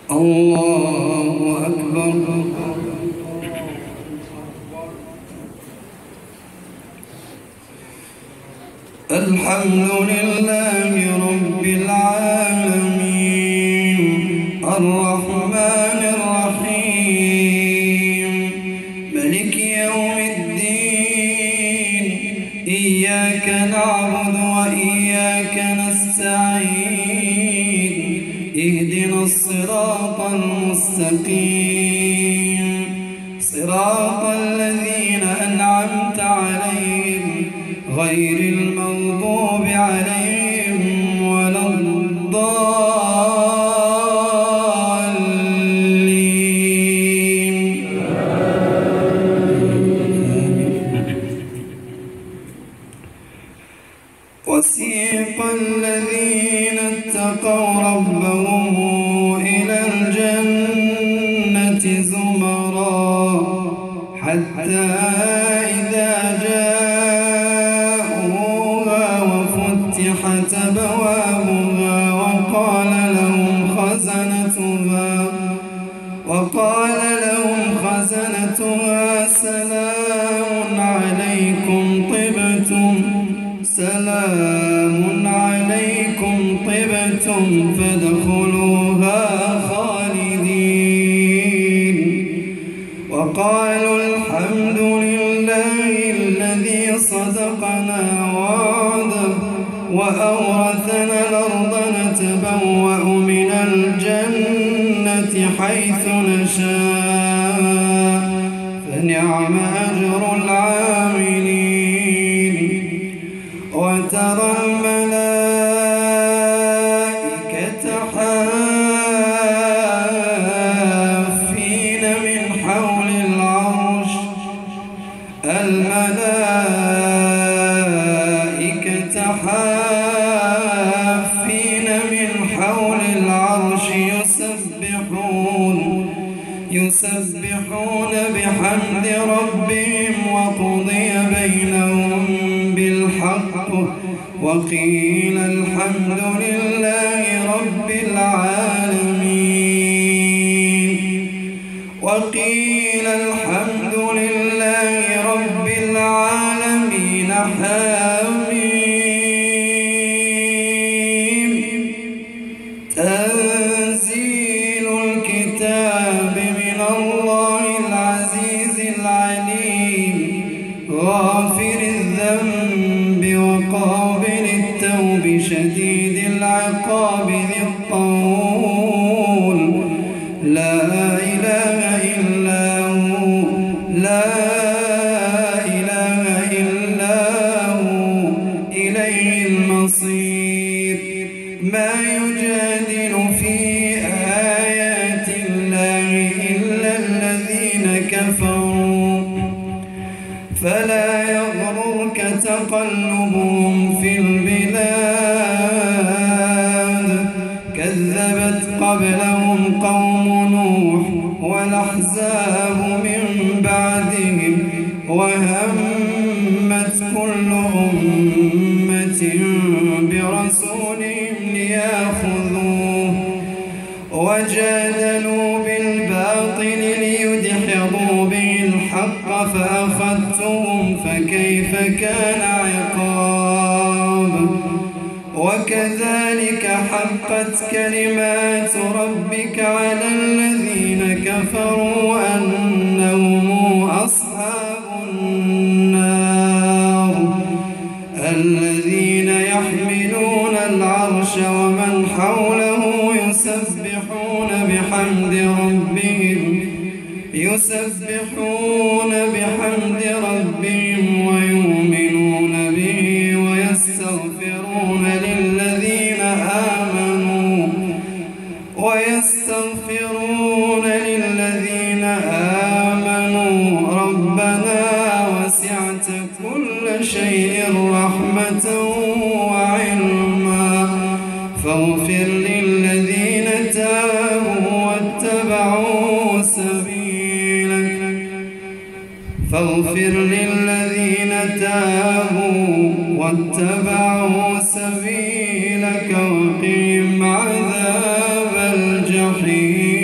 الله أكبر. الحمد لله رب العالمين الرحمن الرحيم ملك يوم الدين إياك نعبد وإياك نستعين اهدنا الصراط المستقيم صراط الذين أنعمت عليهم غير المغضوب عليهم ولا الضالين. وسيق الذين اتقوا ربهم إلى الجنة زمرا حتى إذا جاءوها وفتحت أبوابها وقال لهم خزنتها سلام عليكم طبتم فادخلوها خالدين. وقالوا الحمد لله الذي صدقنا وعده وأورثنا الأرض نتبوأ من الجنة حيث نشاء فنعم أجر العاملين. وترى الملائكة حافين من حول العرش يسبحون بحمد ربهم وقضي بينهم بالحق وقيل الحمد لله رب العالمين. وقيل الحمد لله رب العالمين. حميم. تنزيل الكتاب من الله العزيز العليم غافر الذنب وقابل التوب شديد العقاب ذي الطول لا إله إلا هو لا إله إلا هو إليه المصير. ما يجادل في آيات الله إلا الذين كفروا فلا يغررك تقلبهم في البلاد. كذبت قبلهم قوم نوح والأحزاب من بعدهم وهمت كل أمة برسولهم ليأخذوه وجادلوا بالباطل ليدحضوا به الحق فأخذتهم فكيف كان عقاب. وكذلك حقت كلمات ربك على الذين كفروا أنهم أصحاب النار الذين يحملون العرش ومن حوله يسبحون بحمد ربهم ويؤمنون به ويستغفرون للذين آمنوا ربنا وسعت كل شيء رحمة وعلما فاغفر للذين تابوا واتبعوا سبيلك وقهم عذاب الجحيم.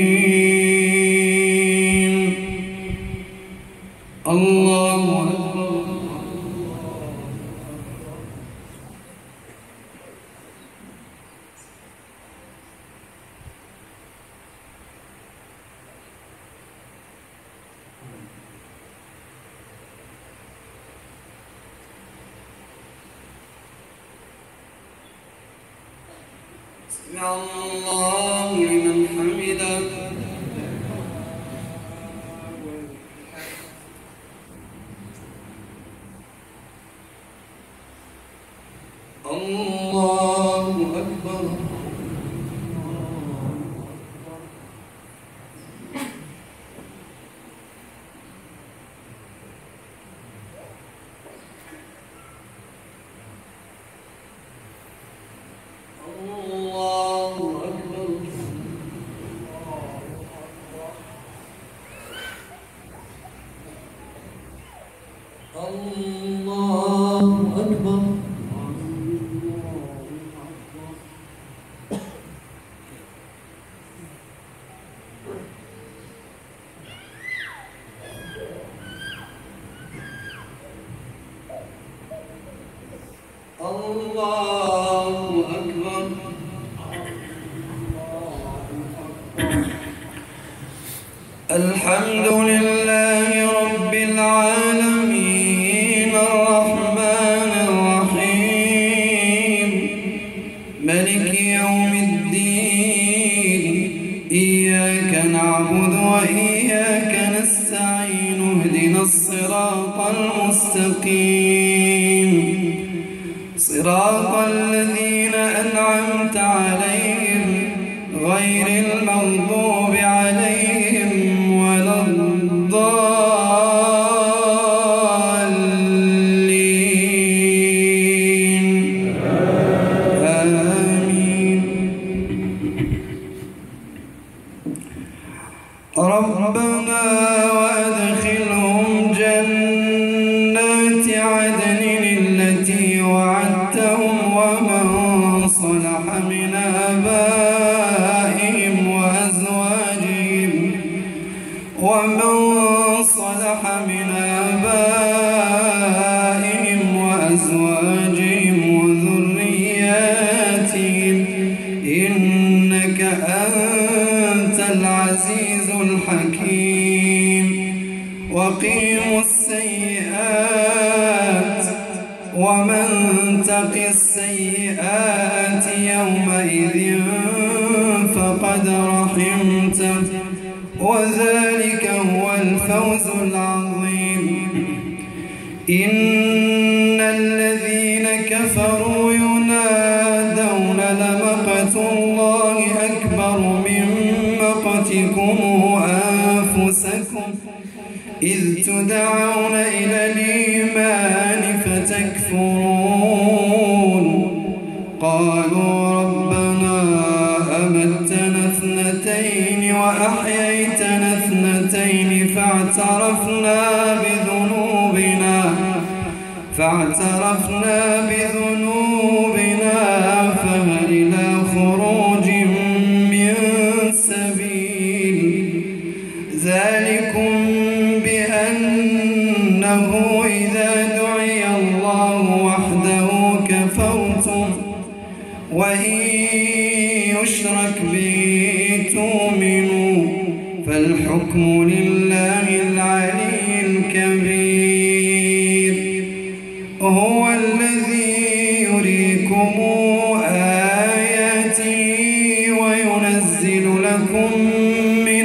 سمع الله لمن حمده. الله أكبر. الله أكبر. الحمد لله رب العالمين الرحمن الرحيم ملك يوم الدين إياك نعبد وإياك نستعين اهدنا الصراط المستقيم صراط الذين أنعمت عليهم غير المغضوب عليهم ولا الضالين آمين. ربنا وأدخلهم جنات عدن التي وعدتهم ومن صلح من آبائهم وأزواجهم وذرياتهم إنك أنت العزيز الحكيم. وقهم السيئات ومن تق السيئات يومئذ فقد رحمته وذلك هو الفوز العظيم. إن الذين كفروا ينادون لمقت الله أكبر من مقتكم أنفسكم إذ تدعون إلى الإيمان فتكفرون. قالوا ربنا أمتنا اثنتين وأحييتنا اثنتين فاعترفنا بذنوبنا فهل إلى خروج من سبيل. ذلكم بأنه إذا دعي الله وحده كفرتم وإن يشرك به تؤمنوا فالحكم لله العلي الكبير. هو الذي يريكم آياته وينزل لكم من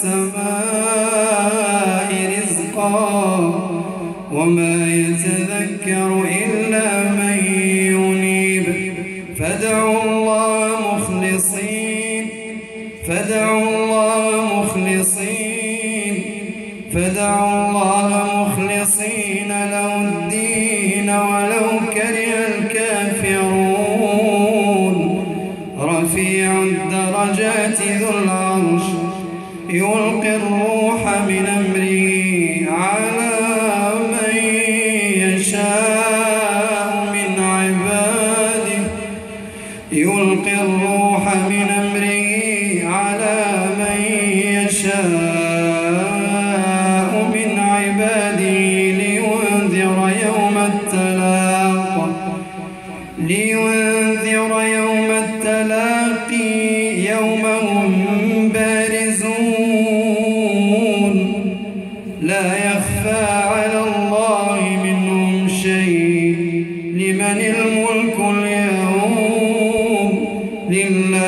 السماء رزقا وما يتذكر إلا من ينيب. فادعوا الله مخلصين له الدين ولو كره الكافرون. رفيع الدرجات ذو العرش يلقي الروح من أمره على من يشاء من عباده لينذر يوم التلاقي يوم هم بارزون لا يخفى على الله منهم شيء. لمن الملك اليوم؟ لله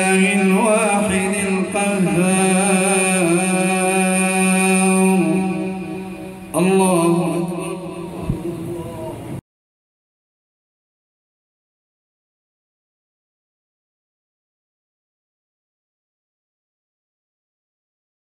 الله أكبر.